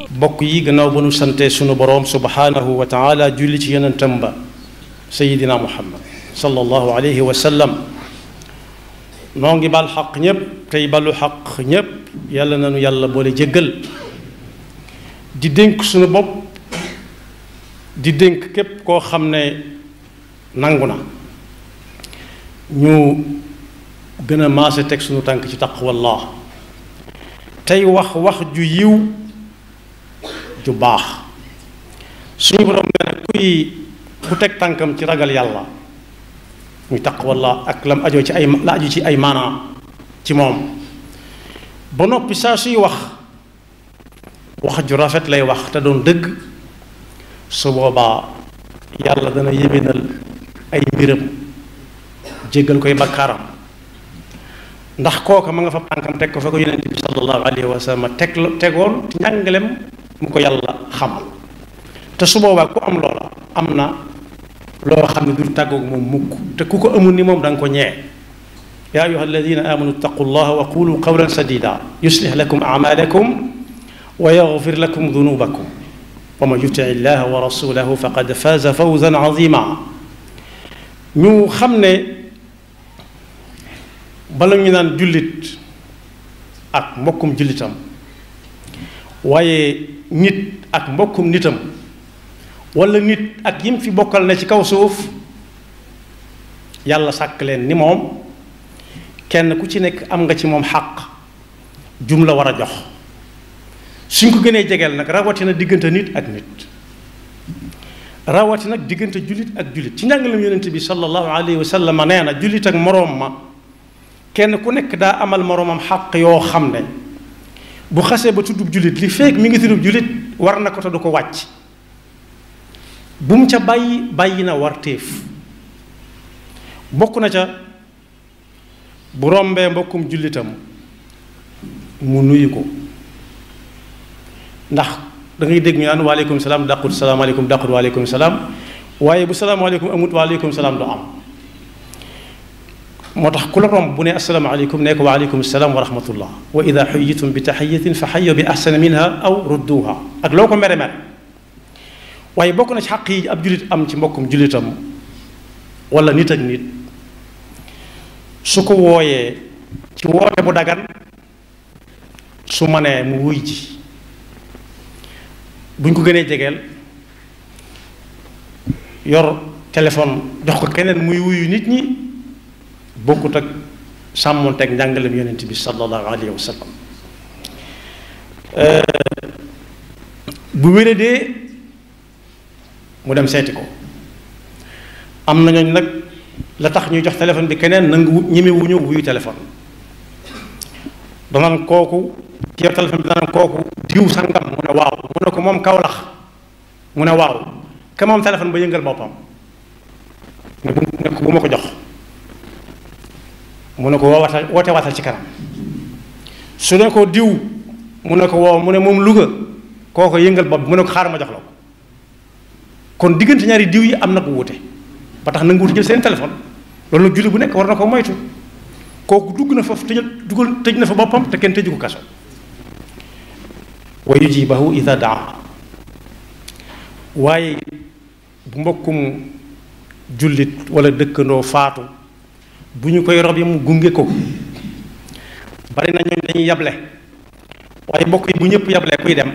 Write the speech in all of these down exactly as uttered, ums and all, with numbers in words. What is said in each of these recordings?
bokk yi gannaaw ba nu sante sunu boroom subhanahu wa taala julli ci yonentam ba sayidina muhammad sallallahu alayhi wa sallam noo ngi bal xaq ñépp tey balu xaq ñépp yàlla nanu yàlla boole jéggal di dénk sunu bopp di dénk képp koo xam ne nangu na ñu gën a maase teg sunu tànk ci taqwallah tey wax wax ju yiw ju baax suñu borom nee na kuy ku teg tànkam ci ragal yàlla muy taqwallah ak lam ajoo ci ay la aju ci ay maanaa ci moom ba noppi saa suy wax wax ju rafet lay wax te doon dëgg su boobaa yàlla dana yéwénal ay mbiram jéggal koy bakkaaram ndax kooka ma nga fa tànkam teg ko fa ko yonent bi sallallahu alayhi wa sallam teg tegoon ci njàngalem mu ko yàlla xamal te su boobaa ku am loola am na loo xam ne du tàggoog moom mukk te ku ko amul ni moom da nga ko ñee yaa ayuha alladina amanu ittaqu llaha wa qulu qawlan sadida yuslih lakum amalakum wa yaghfir lakum dunubakum wa man yuti llaha wa rasulahu faqad faaza fawzan azima ñu xam ne bala ñu naan jullit ak mbokkum jullitam waaye nit ak mbokkum nitam wala nit ak yim fi bokkal ne ci kaw suuf yàlla sàkk leen ni moom kenn ku ci nekk am nga ci moom xàq jum la war a jox suñ ko gënee jegeel nag rawatina diggante nit ak nit rawatina nag diggante jullit ak jullit ci njàngalam yonent bi sallallahu alayhi wa sallam nee na jullit ak moroom ma kenn ku nekk daa amal moroomam xàq yoo xam ne bu xasee ba tuddub jullit li feek mi ngi tuddub jullit war na ko te du ko wàcc bu mu ca bàyyi bàyyi na war téef bokk na ca bu rombee mbokkum jullitam mu nuyu ko ndax da ngay dégg ñu naan waaleykum salaam dàqut salaamaaleykum dàqut waaleykum salaam waaye bu salaamaaleykum amut waaleykum salaam du am moo tax ku la romb bu ne asalaamaaleykum ne ko waaleykum salaam wa rahmatullah wa ida xuyitum bi taxiyatin fa xayo bi ahsana minha aw rudduha ak loo ko mere mere waaye bokk na ci xaq yi ab jullit am ci mbokkum jullitam wala nit ak nit su ko wooyee ci woote bu dagan su manee mu wuy ji buñ ko gënee jegeel yor téléphone jox ko keneen muy wuyu nit ñi bokkut ak sàmmonteeg njàngalem yonent bi sallallahu alayhi wa sallam bu wéradee mu dem seeti ko am na ñooñ nag la tax ñuy jox téléphone bi keneen nangu ñemewuñu wuyu téléphone danaan kooku ki yor téléphone bi danaan kooku diw sangam mu ne waaw mu ne ko moom Kawlax mu ne waaw ka moom téléphone ba yëngal boppam ne bu ne ko bu ma ko jox mu ne ko woowatal woote waatal ci kanam su ne ko diw mu ne ko woo mu ne moom Louga kooko yëngal bopp mu ne ko xaaral ma jox la ko kon diggante ñaari diw yi am na ko wute ba tax nanguwuti jël seen téléphone loolu nag julli bu nekk war na ko moytu kooku dugg na foofu tëjal dugal tëj na fa boppam te kenn tëju ko kaso wa yujibahu ida daa waaye bu mbokkum jullit wala dëkkandoo faatu bu ñu koy rob yi mu gunge ko bari na ñooñ dañuy yable waaye mbokk yi bu ñëpp yable kuy dem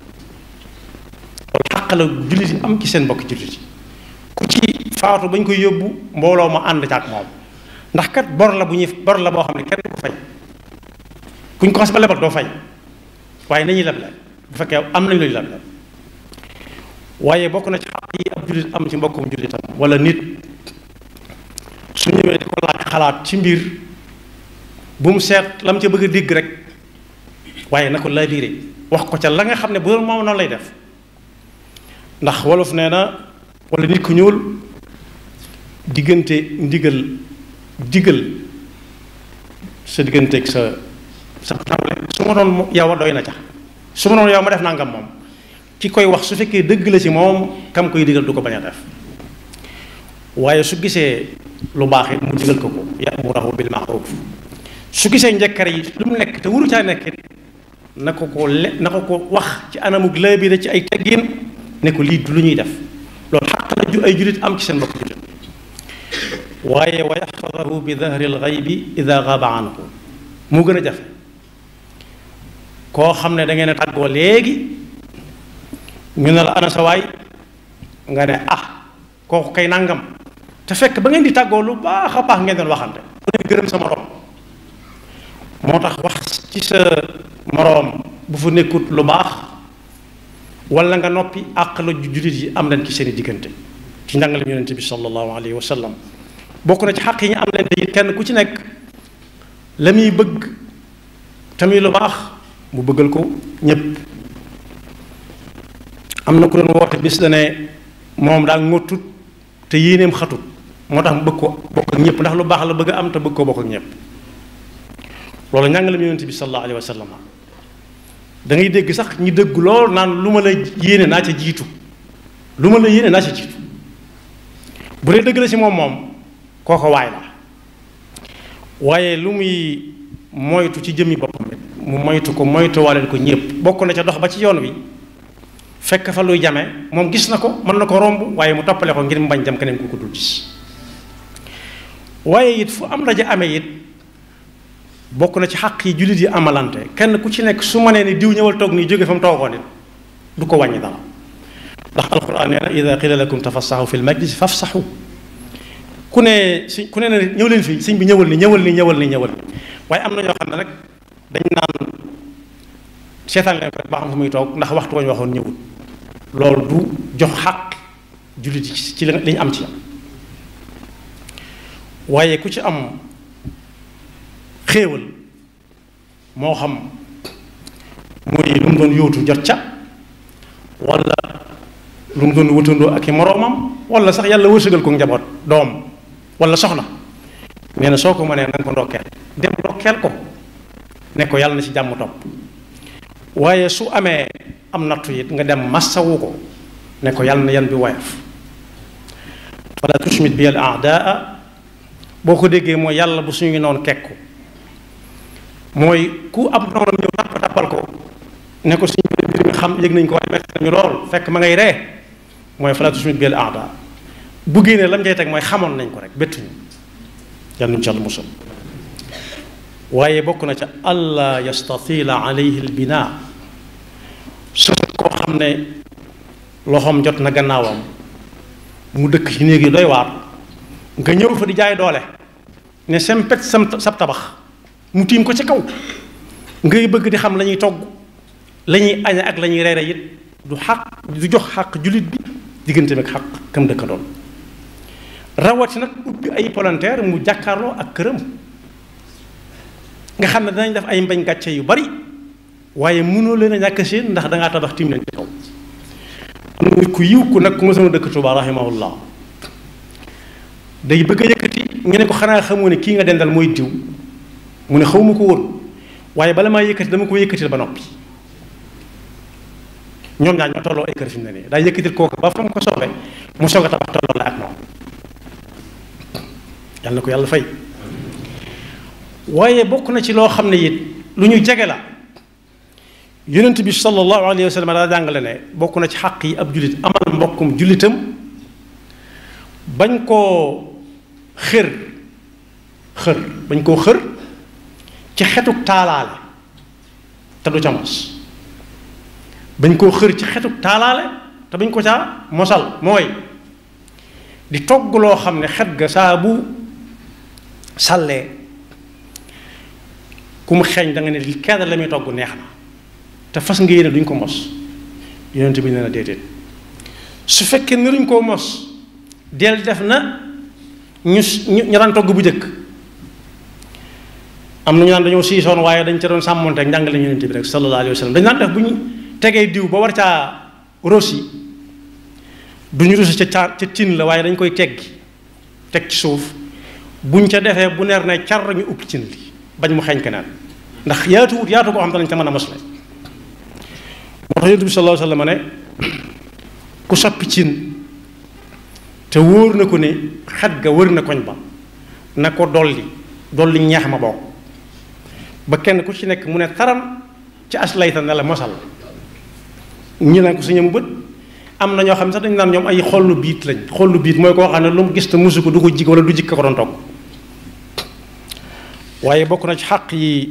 loolu xàq la jullit yi am ci seen mbokk jullit yi ku ci faatu ba ñu koy yóbbu mbooloo ma ànd ca ak moom ndax kat bor la bu ñuy bor la boo xam ne kenn du ko fay kuñ ko xas ba lebal doo fay waaye nañuy leble bu fekkee am nañ lañu leble waaye bokk na ci xàq yi ab jullit am ci mbokkum jullitam wala nit su ñëwee di ko laaj xalaat ci mbir bu mu seet la mu ca bëgg a dégg rek waaye na ko laa biire wax ko ca la nga xam ne bu doon moom noonu lay def ndax wolof nee na wala nit ku ñuul diggante ndigal digal sa digganteeg sa sa table su ma doon yow a doy na ca su ma doon yow ma def nangam moom ki koy wax su fekkee dëgg la ci moom kam koy digal du ko bañ a def waaye su gisee lu baax it mu digal ko ko ya'muruhu bil ma'ruf su gisee njëkkar yi lu mu nekk te wuru caa nekk na ko ko le na ko ko wax ci anamug laabire ci ay teggin ne ko lii du lu ñuy def loolu xaq la ju ay julit am ci seen mbokk julit waaye wa yaxfadahu bi dahri lxaybi ida gaaba anhu mu gën a jafe koo xam ne da ngeen a tàggoo léegi ñu ne la ana sa waay nga ne ah kooku kay nangam te fekk ba ngeen di tàggoo lu baax a baax ngeen doon waxante ku ne gërëm sa moroom moo tax wax ci sa moroom bu fa nekkut lu baax wala nga noppi àq la jullit yi am leen ci seen i diggante ci njàngale yonent bi sallallahu alayhi wa sallam bokk na ci xaq yi ñu am leen te it kenn ku ci nekk la muy bëgg tamit lu baax mu bëggal ko ñépp am na ku doon woote bis da ne moom daa ngottut te yéeneem xatut moo tax mu bëgg ko bokk ak ñëpp ndax lu baax la bëgg a am te bëgg koo bokk ak ñëpp loolu njàngale yonent bi sallallahu alayhi wa sallam da ngay dégg sax ñi dëgg lool naan lu ma la yéene naa ca jiitu lu ma la yéene naa ca jiitu bu dee dëgg la ci moom moom kooko waay la waaye lu muy moytu ci jëmmi boppam mu moytu ko moytu waleel ko ñëpp bokk na ca dox ba ci yoon wi fekk fa luy jame moom gis na ko mën na ko romb waaye mu toppale ko ngir mu bañ jam keneen ku ko dul gis waaye it fu am daje amee it bokk na ci xaq yi jullit yi amalante kenn ku ci nekk su ma nee ni diw ñëwal toog nii jóge fa mu toogoon it du ko wàññi dara ndax alquran nee na ida qila lakum tafassaxu fi lmajlis fafsaxu ku ne si ku ne ne ñëw leen fii sëñ bi ñëwal ni ñëwal ni ñëwal ni ñëwal ni waaye am na ñoo xam ne rek dañ naan seetaan leen ko rek ba xam fu muy toog ndax waxtu wañ waxoon ñëwul loolu du jox xaq jullit yi ci li ñu am ci am waaye ku ci am xéewal moo xam muy lu mu doon yóotu jot ca wala lu mu doon wëtandoo ak i moroomam wala sax yàlla wërsëgal ko njaboot doom wala soxna nee na soo ko mënee na nga ko ndokkeel dem ndokkeel ko ne ko yàlla na ci jàmm topp waaye su amee am nattu it nga dem massawu ko ne ko yàlla na yan bi woyof fala tushmit bi al aadaa boo ko déggee mooy yàlla bu suñu noonu kekku mooy ku am noonam ñëw tàpp tàppal ko ne ko suñu mbir mi xam yëg nañ ko waaye metti nañu lool fekk ma ngay ree mooy fala tushmit bi al aadaa bu génnee lam cay teg mooy xamoon nañ ko rek bettuñu yàlla nañu ci yàlla musal waaye bokk na ca allah yastatila alayhi al binaa su koo xam ne loxoom jot na gannaawam mu dëkk ci néeg yi doy waar nga ñëw fa di jaay doole ne sempet sam sab tabax mu tiim ko ci kaw ngay bëgg di xam la ñuy togg la ñuy añe ak la ñuy reere it du xaq du jox xaq jullit bi diggante ak xaq kam dëkkandoon rawati nag ubbi ay volontaire mu jàkkaarloo ak këram nga xam ne danañ def ay mbañ gàcce yu bari waaye mënoo leen a ñàkk seen ndax dangaa tabax tiim leen ci kaw am na nit ku yiw ku nag ku ma sama dëkk Tuubaa rahimahullah day bëgg a yëkkati ñu ne ko xanaa xamoo ne kii nga dendal mooy diw mu ne xaw ma ko woon waaye bala maa yëkkati dama ko yëkkatil ba noppi ñoom ñaar ñoo tolloo ay kër fi mu ne nii daa yëkkatil kooku ba fa mu ko soobee mu soog a tabax tolloo la ak moom yàlla na ko yàlla fay waaye bokk na ci loo xam ne it lu ñu jege la yonent bi sallallahu alayhi wa sallam daa jàngale ne bokk na ci xaq yi ab jullit amal mbokkum jullitam bañ koo xër xër bañ koo xër ci xetuk taalaale te du ca mos bañ koo xër ci xetuk taalaale te bañ ko caa mosal mooy di togg loo xam ne xet ga saa bu sàllee ku mu xeeñ da nga ne li kenn la muy togg neex na te fas nga yéene duñ ko mos yonent bi nee na déedéet su fekkee ne duñ koo mos del def na ñu ñu daan togg bu njëkk am na ñu naan dañoo siisoon waaye dañ ca doon sàmmonte ak njàngale yonent bi rek sallallahu alayhi wa sallam dañ daan def bu ñu tegee diw ba war caa rosi duñu rosi ca ca ca cin la waaye dañ koy teggi teg ci suuf buñ ca defee bu neer ne car ñu upp cin li bañ mu xeeñ keneen ndax yaatu wut yaatu koo xam te nañ ca mën a mosle moo tax yonent bi sallallahu alayhi wa sallam ne ku soppi cin te wóor na ko ne xet ga wër na koñ ba na ko dolli dolli ñeex ma bokk ba kenn ku ci nekk mu ne taram ci aslayta ne la mosal ñi naan ko su ñamu bët am na ñoo xam ne sax dañu naan ñoom ay xollu biit lañ xollu biit mooy koo xam ne lu mu gis te musu ko du ko jig wala du jikk ko doon togg waaye bokk na ci xàq yi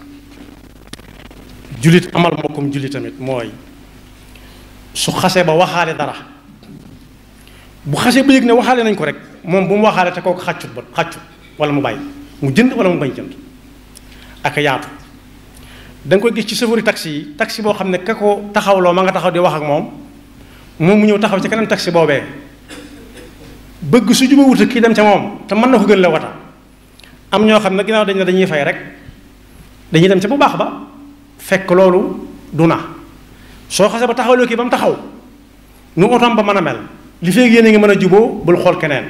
jullit amal mbokkum jullit tamit mooy su xasee ba waxaale dara bu xasee ba yëg ne waxaale nañ ko rek moom bu mu waxaale te kooku xàccut ba xàccut wala mu bàyyi mu jënd wala mu bañ jënd ak yaatu da nga koy gis ci chauffeur taxi yi taxi boo xam ne ka ko taxawloo ma nga taxaw di wax ak moom moom mu ñëw taxaw ci kanam taxi boobee bëgg su juba wuta kii dem ca moom te mën na ko gën la wata am ñoo xam ne ginnaaw dañ ne dañuy fay rek dañuy dem ca bu baax ba fekk loolu du na soo xasee ba taxawloo kii ba mu taxaw nu otom ba mën a mel li feeg yéen a ngi mën a juboo bul xool keneen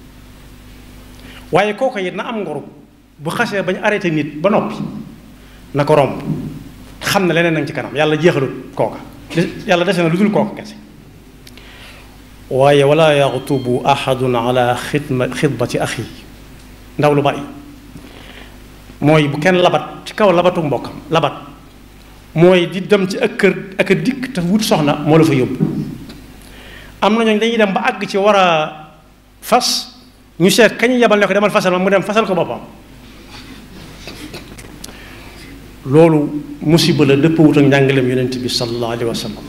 waaye kooku it na am ngoru bu xasee bañ arrêté nit ba noppi na ko romb xam ne leneen nag ci kanam yàlla jeexalut kooka yàlla dese na lu dul kooka kese waaye wala yaxtubu ahadun ala xidma xidbati axi ndaw lu bari mooy bu kenn labat ci kaw labatu mbokkam labat mooy di dem ci ak kër ak a dikk te wut soxna moo la fa yóbbu am na ñooñu dañuy dem ba àgg ci war a fas ñu seet kañu yebal ne ko demal fasal ma mu dem fasal ko boppam loolu musiba la dëpp wut ak njàngaleem yonent bi sallallahu alayhi wa sallam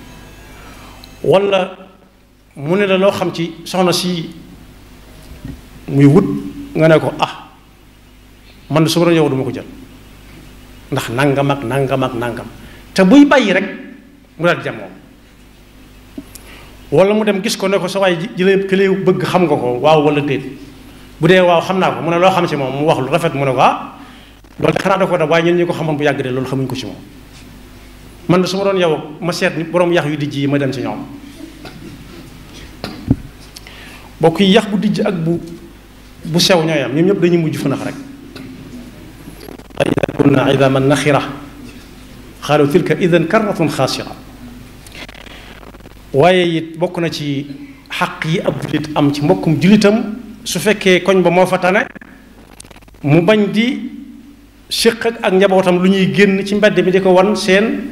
wala mu ne la loo xam ci soxna si muy wut nga ne ko ah man su ma doon yow duma ko jël ndax nangam ak nangam ak nangam te buy bàyyi rek mu daal di jam moom wala mu dem gis ko ne ko sa waay jëlee këlee bëgg xam nga ko waaw wala déet bu dee waaw xam naa ko mu ne loo xam ci moom mu wax lu rafet mu ne ko ah loolu xanaa da ko def waaye ñun ñi ko xamoon bu yàgg de loolu xamuñ ko ci moom man su ma doon yow ma seet borom yax yu dijj yi ma dem ci ñoom bokk yi yax bu dijj ak bu bu sew ñooy am ñoom ñëpp dañuy mujj fënax rek ida kunna idaman naxira xaalu tilka idan karratun xaasira waaye it bokk na ci xaq yi ab jullit am ci mbokkum jullitam su fekkee koñ ba moo fa tane mu bañ di séq ak njabootam lu ñuy génn ci mbedd mi di ko wan seen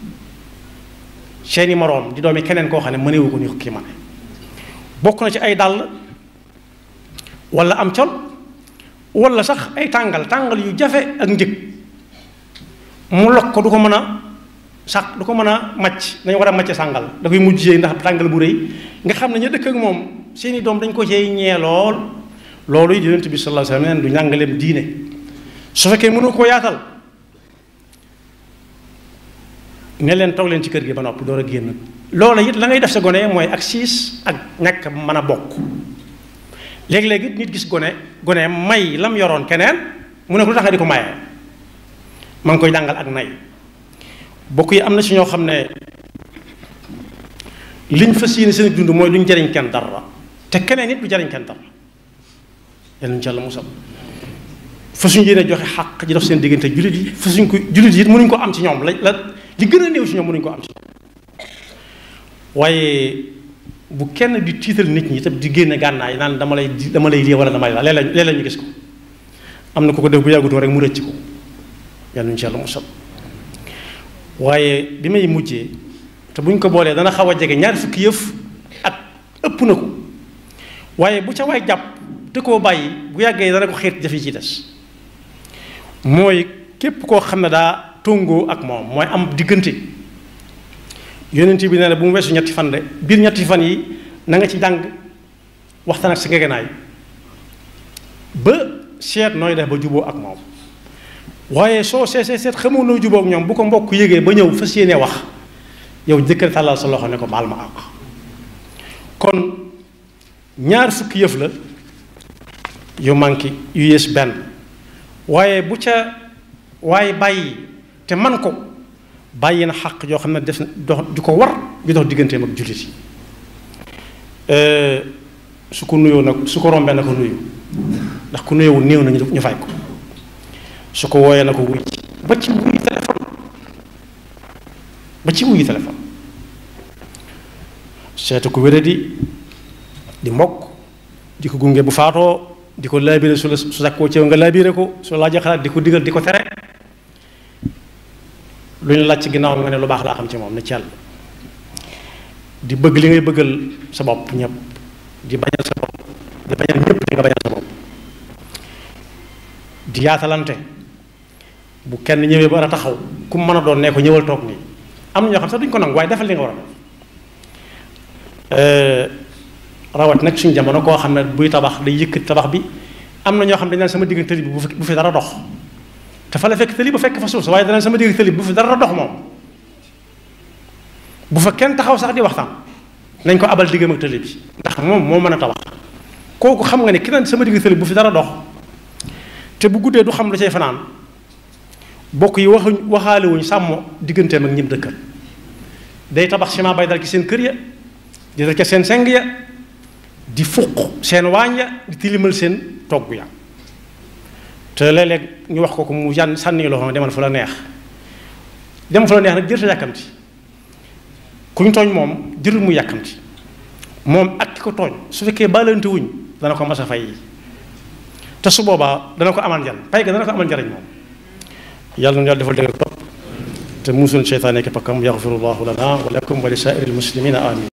seeni moroom di doomi keneen koo xam ne mënewu ko ni ko kii ma ne bokk na ci ay dàll wala am col wala sax ay tàngal tàngal yu jafe ak njëg mu lokk ko du ko mën a sax du ko mën a màcc dañu war a màcc sàngal da koy mujjee ndax tàngal bu rëy nga xam ne ñu dëkk ak moom seeni doom dañ ko cee ñee lool loolu yi Yonent bi sallallahu alayhi wa sallam du njàngaleem diine su fekkee mënu koo yaatal ne leen toog leen ci kër gi ba noppi door a génn loola it la ngay def sa gone mooy ak siis ak ñàkk mën a bokk léegi-léegi nit gis gone gone may lam yoroon keneen mu ne ko lu tax nga di ko maye ma ngi koy jàngal ak nay bokk yi am na si ñoo xam ne liñ fas yéene seen dund mooy duñ jariñ kenn dara te keneen it du jariñ kenn dara yal nañu ci Yàlla musal fasuñ yéene joxe xaq ji dox seen diggante jullit yi fasuñ ko jullit yi it mënuñ ko am ci ñoom la la li gën a néew ci ñoom mënuñ ko am ci waaye bu kenn di tiital nit ñi itam di génne gànnaay naan dama lay dama lay lii wala dama lay la léeg-léeg léeg-léeg ñu gis ko am na ku ko def bu yàggutoo rek mu rëcc ko yal nañu ci Yàlla musal waaye bi may mujjee te buñ ko boolee dana xaw a jege ñaari fukki yëf at ëpp na ko waaye bu ca waay jàpp te koo bàyyi bu yàggee dana ko xeet jaf yi ci des mooy képp koo xam ne daa tóngoo ak moom mooy am diggante yonent bi nee na bu mu weesu ñetti fan de biir ñetti fan yi na nga ci jàng waxtaan ak sa ngegenaay ba seet nooy def ba juboo ak moom waaye soo seet seet seet xamoo noo juboo ak ñoom bu ko mbokk yégee ba ñëw fas yéene wax yow jëkkër tàllal sa loxo ne ko baal ma àq kon ñaar fukki yëf la yu manqué yu yées benn waaye bu ca waaye bàyyi te man ko bàyyi na xaq yoo xam ne def na dox du ko war bi dox digganteem ak jullit yi su ko nuyoo nag su ko rombee na ko nuyu ndax ku nuyoo néew na ñu fay ko su ko wooyee na ko wuy ba ci wuyu téléphone ba ci wuyu téléphone seetu ko wéradi di mbokk di ko gunge bu faatoo di ko laabire su la su sakkoo ceew nga laabire ko su laajee xalaat di ko digal di ko tere lu ñu laaj ci ginnaaw nga ne lu baax laa xam ci moom ne ci yàlla di bëgg li ngay bëggal sa bopp ñëpp di bañal sa bopp di bañal ñëpp di nga bañal sa bopp di yaatalante bu kenn ñëwee ba war a taxaw ku mën a doon ne ko ñëwal toog nii am na ñoo xam sax duñ ko nangu waaye defal li nga war a def rawat nag suñu jamono koo xam ne buy tabax day yëkkati tabax bi am na ñoo xam ne dañ naan sama digg tëli bi bu fi bu fi dara dox te fa la fekk tëli ba fekk fa suuf sa waaye danaan sama digg tëli bi bu fi dara dox moom bu fa kenn taxaw sax di waxtaan nañ ko abal diggam ak tëli bi ndax moom moo mën a tabax kooku xam nga ne ki naan sama digg tëli bu fi dara dox te bu guddee du xam lu cay fanaan bokk yi waxuñ waxaale wuñ sàmm digganteem ak ñim dëkkal day tabax ciment bay dal ci seen kër ya di dal ca seen seng ya di fuq seen waañ ya di tilimal seen togg ya te léeg-léeg ñu wax ko ko mu yan sànni loxo demal fu la neex dem fu la neex nag jërta yàkkamti ku ñu tooñ moom jërul mu yàkkamti moom ak ki ko tooñ su fekkee baalante wuñ dana ko mas a fay te su boobaa dana ko amal njariñ pay ga dana ko amal njariñ moom yàlla na yàlla defal dëgg topp te musul seytaane ki pakkam yaxfirullahu lana wa lakum wa li saa'iril muslimina amin